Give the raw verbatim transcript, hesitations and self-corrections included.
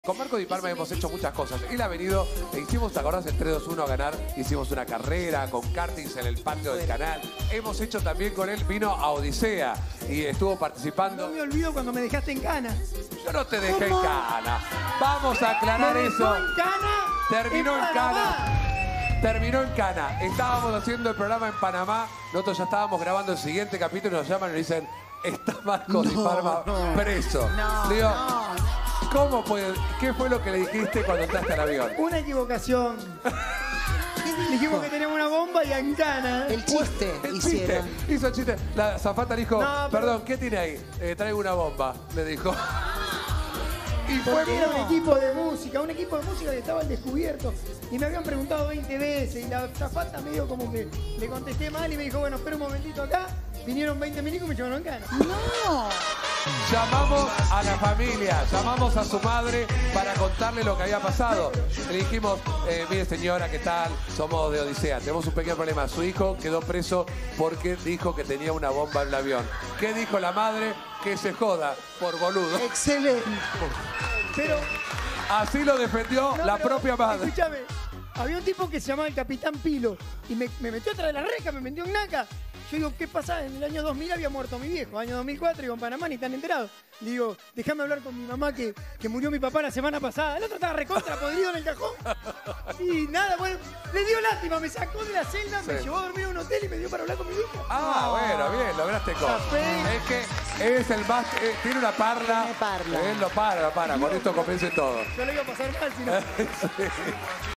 Con Marco Di Palma hemos hecho muchas cosas. Él ha venido, e hicimos, ¿te acordás? En tres dos uno a ganar. Hicimos una carrera con kartings en el patio del canal. Hemos hecho también con él, vino a Odisea y estuvo participando. No me olvido cuando me dejaste en Cana. Yo no te dejé ¿Cómo? en Cana. Vamos a aclarar ¿Me eso. dejó en Cana? Terminó en, en Cana. Terminó en Cana. Estábamos haciendo el programa en Panamá. Nosotros ya estábamos grabando el siguiente capítulo y nos llaman y nos dicen, está Marco no, Di Palma no. preso. No, Digo, no. ¿cómo puede? ¿Qué fue lo que le dijiste cuando entraste al avión? Una equivocación. Dijimos que teníamos una bomba y en Cana. El chiste El hicieron. chiste, hizo el chiste. La zafata le dijo, No, pero- perdón, ¿qué tiene ahí? Eh, traigo una bomba, le dijo. Y fue Porque era un como- equipo de música, un equipo de música que estaba al descubierto. Y me habían preguntado veinte veces y la zafata medio como que le contesté mal y me dijo, bueno, espera un momentito acá. Vinieron veinte milicos y me llevaron en Cana. No. Llamamos a la familia, llamamos a su madre para contarle lo que había pasado. Le dijimos, eh, mire señora, ¿qué tal? Somos de Odisea, tenemos un pequeño problema. Su hijo quedó preso porque dijo que tenía una bomba en el avión. ¿Qué dijo la madre? Que se joda, por boludo. Excelente. Pero, Así lo defendió no, la pero, propia madre. Escúchame, había un tipo que se llamaba el Capitán Pilo y me, me metió atrás de la reja, me metió en Naca. Yo digo, ¿qué pasa? En el año dos mil había muerto mi viejo, año dos mil cuatro, digo, en Panamá ni están enterados. Le digo, déjame hablar con mi mamá que, que murió mi papá la semana pasada. El otro estaba recontra podrido en el cajón. Y nada, bueno, le dio lástima, me sacó de la celda, me Sí. llevó a dormir a un hotel y me dio para hablar con mi vieja. Ah, bueno, bien, lograste cosas. Zafé. Es que es el más, eh, tiene una parla. Tiene parla. Él lo para, lo para. Con esto convence todo. Yo le iba a pasar mal si no. Sí.